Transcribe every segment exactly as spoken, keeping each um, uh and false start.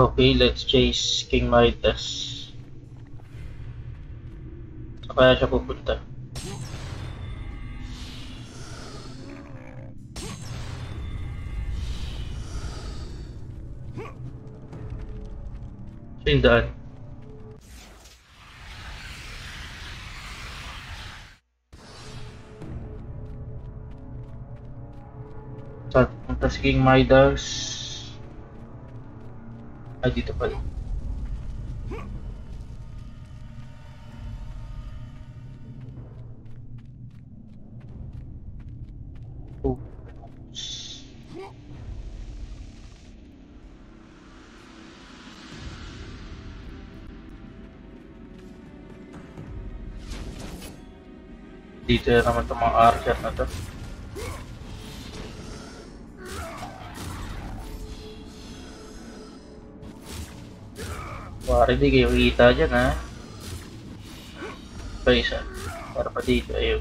Okay, let's chase King Midas. Saan kaya siya pupunta? Siya yung daan. Saan pupunta si King Midas? Ay, dito pala. Oh. Dito na naman itong mga archer na to. Pare, di kayo kita dyan ha. Pa isa. Para pa dito, ayun.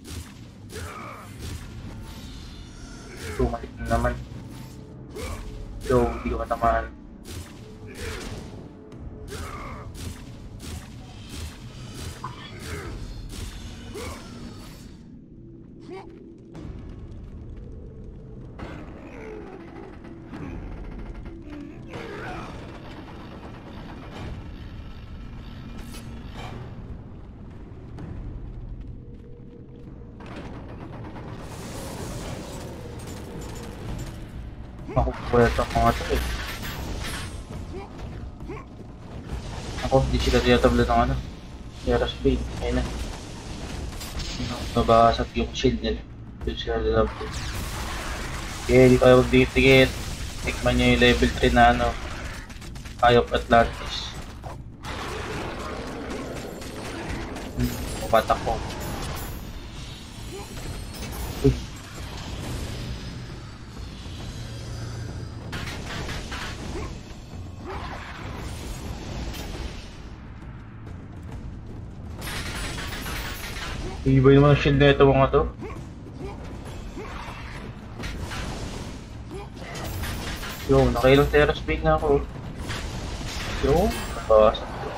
Tumalik na naman. So, hindi ko matamaan. Makukuha itong mga ito eh. Ako, hindi sila tiyatabla ng ano. Yaras Bane, ayun na. Nabasat yung shield nila. Doon sila lalabot. Okay, di tayo magdikit-dikit. Tikman nyo yung level three na ano. Eye of Atlantis. Hmm, mapatak ko. Iba yung mga shield na ito mga to. Yo, nakailang terrace bait na ako. Yo, nabawasan ko.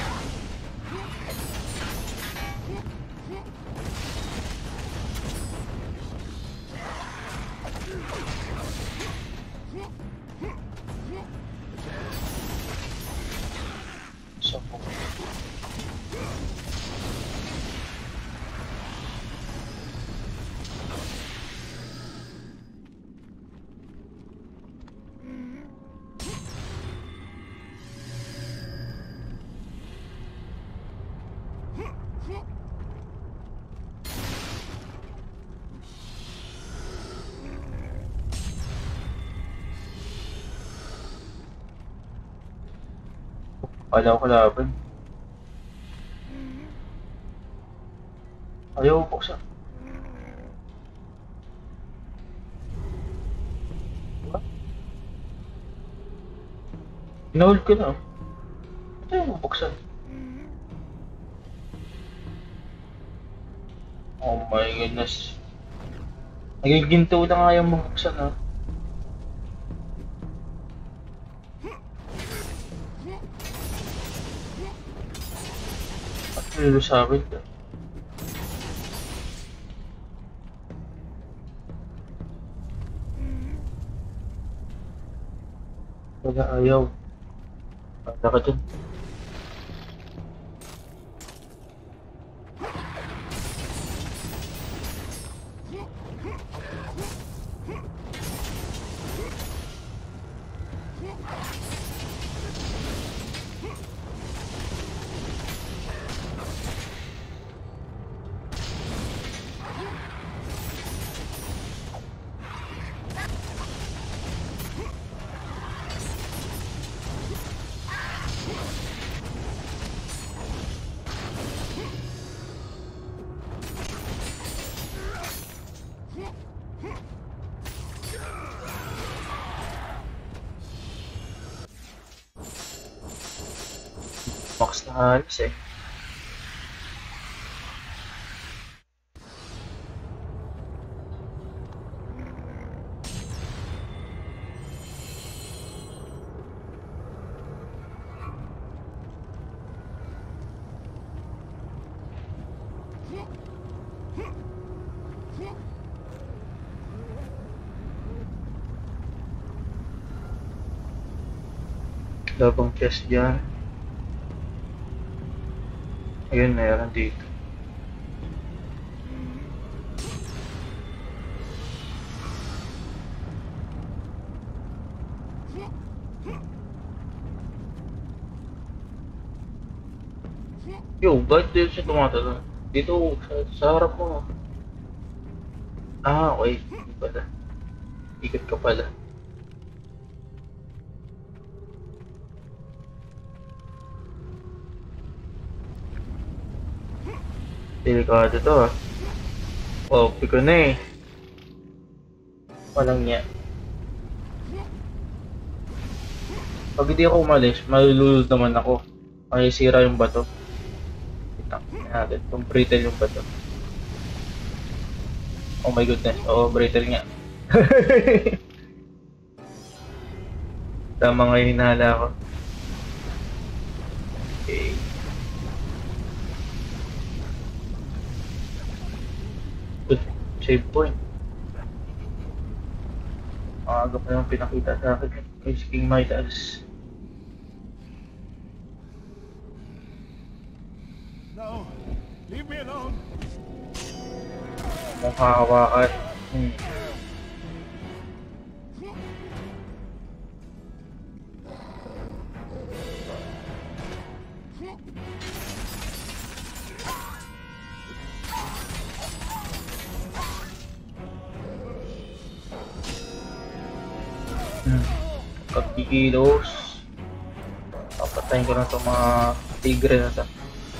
Kala ko laban. Ayaw ko buksan. What? Pinahold ko na. Ayaw mo buksan. Oh my goodness. Nagiginto na nga yung mabuksan ha. Ano sa akin ka? Wala ayaw. Wala ka dyan. Box na halos eh. Labang chest dyan. Ayun, meron dito. Yo, ba't dito siya tumatalon? Dito, sa, sa harap mo. Ah, okay. Hindi pala. Ikot ka pala. Delikado to ah. Oh, piko na eh. Walang niya. Pag hindi ako umalis, malululod naman ako. Masisira yung bato. Kitang natin. Kung brittle yung bato. Oh my goodness. Oo, brittle nga. Tama nga yung hinahala ko. Okay. Good. Save point. Maaga pa yung pinakita sa akin kay King Midas. No, leave me alone. Mukha hawakan. Hmm. Hmm. Kapikilos. Papatayin ko na itong mga tigre na ito.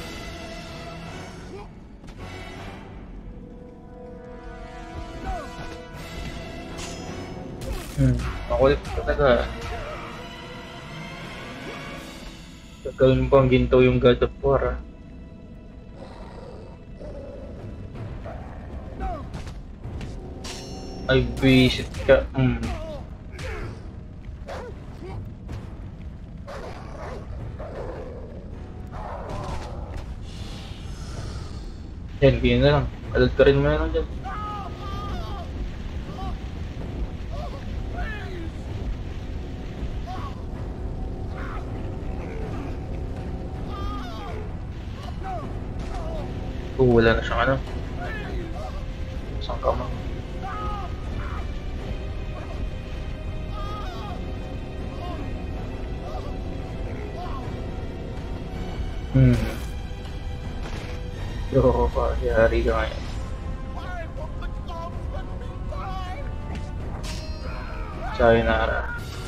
Hmm, makulit talaga. Gagawin mo pang ginto yung God of War ah. Ay, visit ka. Hmm. Yan, ganyan na lang. Alad ka rin mo na lang dyan. Oh, wala na siyang ano. Isang kamang. Hmm. Yo, pa, yari ka ngayon. Sayonara.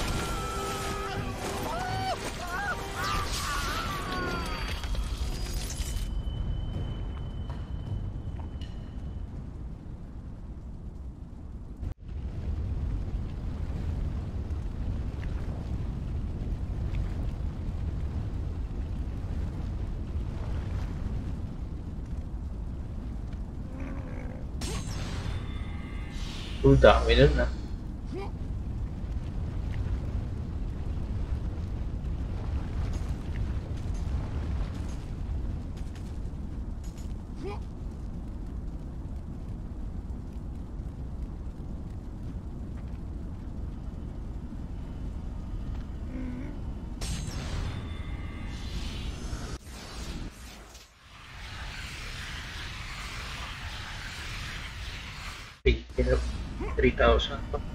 Oh, dami nun na. three thousand pa.